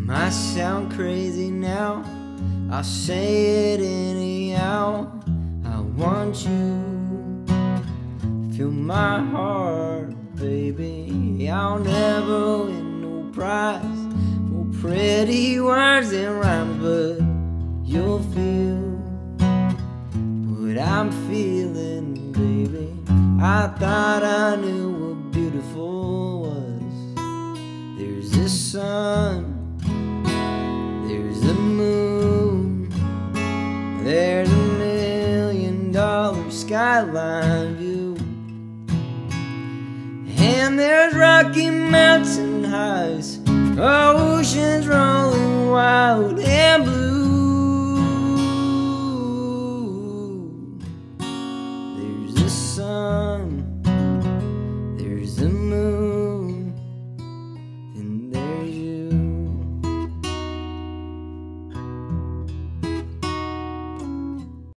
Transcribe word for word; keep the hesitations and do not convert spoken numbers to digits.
Might sound crazy now, I'll say it anyhow. I want you, feel my heart, baby. I'll never win no prize for pretty words and rhymes, but you'll feel what I'm feeling, baby. I thought I knew what beautiful was. There's the sun, there's the moon, there's a million dollar skyline view, and there's Rocky Mountain highs, oceans rolling wild and blue. There's the sun, there's the moon,